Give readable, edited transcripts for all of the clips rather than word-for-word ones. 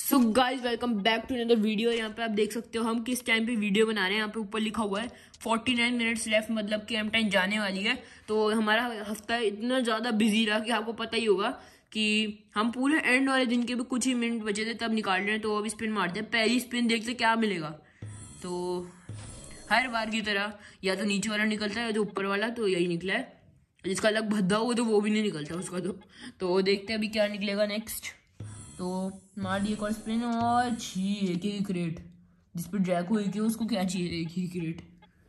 So guys welcome back to another video. यहाँ पे आप देख सकते हो हम किस टाइम पे वीडियो बना रहे हैं। यहाँ पे ऊपर लिखा हुआ है 49 मिनट्स लेफ्ट, मतलब कि M10 जाने वाली है। तो हमारा हफ्ता इतना ज़्यादा बिजी रहा कि आपको पता ही होगा कि हम पूरे एंड वाले दिन के भी कुछ ही मिनट बचे थे तब निकाल रहे हैं। तो अभी स्पिन मारते हैं, पहली स्पिन देखते क्या मिलेगा। तो हर बार की तरह या तो नीचे वाला निकलता है या तो ऊपर वाला, तो यही निकला है। जिसका अलग भद्दा हो तो वो भी नहीं निकलता उसका। तो देखते हैं अभी क्या निकलेगा नेक्स्ट। तो मार दिए एक और स्पिन और छी एक ही क्रेट, जिस पर जैको एक ही उसको क्या चाहिए, एक ही क्रेट।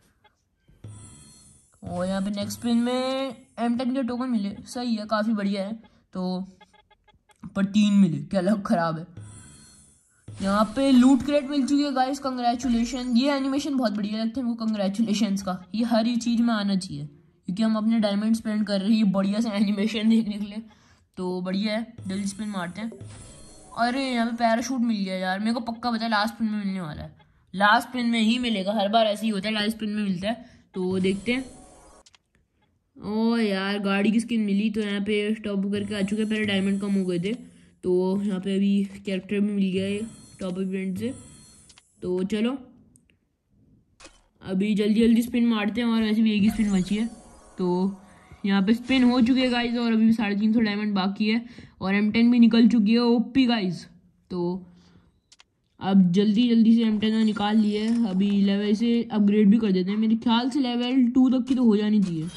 और यहाँ पे नेक्स्ट स्पिन में M10 के टोकन मिले, सही है, काफ़ी बढ़िया है। तो पर 3 मिले, क्या लग खराब है। यहाँ पे लूट क्रेट मिल चुकी है गाइस, कंग्रेचुलेशन। ये एनिमेशन बहुत बढ़िया लगता है हमको, कंग्रेचुलेशन का। ये हर एक चीज़ में आना चाहिए क्योंकि हम अपने डायमंड स्पेंड कर रहे हैं ये बढ़िया से एनिमेशन देखने के लिए। तो बढ़िया है, जल्दी स्पिन मारते हैं। अरे यहाँ पे पैराशूट मिल गया यार, मेरे को पक्का पता है लास्ट स्पिन में मिलने वाला है। लास्ट स्पिन में ही मिलेगा, हर बार ऐसे ही होता है, लास्ट स्पिन में मिलता है। तो देखते हैं। ओ यार गाड़ी की स्किन मिली, तो यहाँ पे टॉप करके आ चुके हैं। पहले डायमंड कम हो गए थे, तो यहाँ पे अभी कैरेक्टर भी मिल गया है टॉप इवेंट से। तो चलो अभी जल्दी जल्दी स्पिन मारते हैं, और वैसे भी एक ही स्पिन बची है। तो यहाँ पे स्पिन हो चुकी है गाइज, और अभी भी 350 डायमंड बाकी है, और M10 भी निकल चुकी है ओपी गाइज। तो अब जल्दी जल्दी से M10 निकाल लिए, अभी लेवल से अपग्रेड भी कर देते हैं। मेरे ख्याल से लेवल 2 तक की तो हो जानी चाहिए।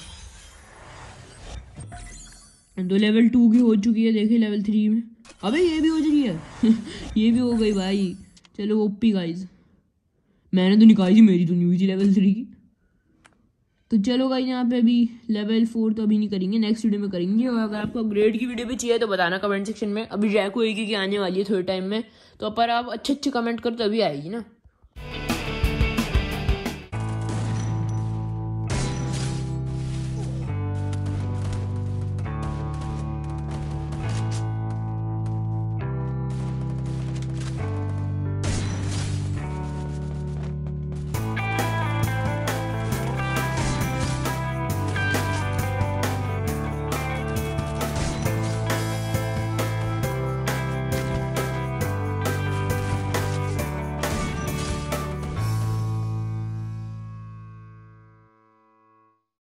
तो लेवल 2 की हो चुकी है, देखिए लेवल 3 में। अबे ये भी हो चुकी है ये भी हो गई भाई। चलो ओपी गाइज, मैंने तो निकाली थी, मेरी तो नहीं हुई थी लेवल 3 की। तो चलो गाइस यहाँ पे अभी लेवल 4 तो अभी नहीं करेंगे, नेक्स्ट वीडियो में करेंगे। और अगर आपको अपग्रेड की वीडियो भी चाहिए तो बताना कमेंट सेक्शन में। अभी जैको एक ही की आने वाली है थोड़े टाइम में, तो पर आप अच्छे कमेंट करो तभी आएगी ना।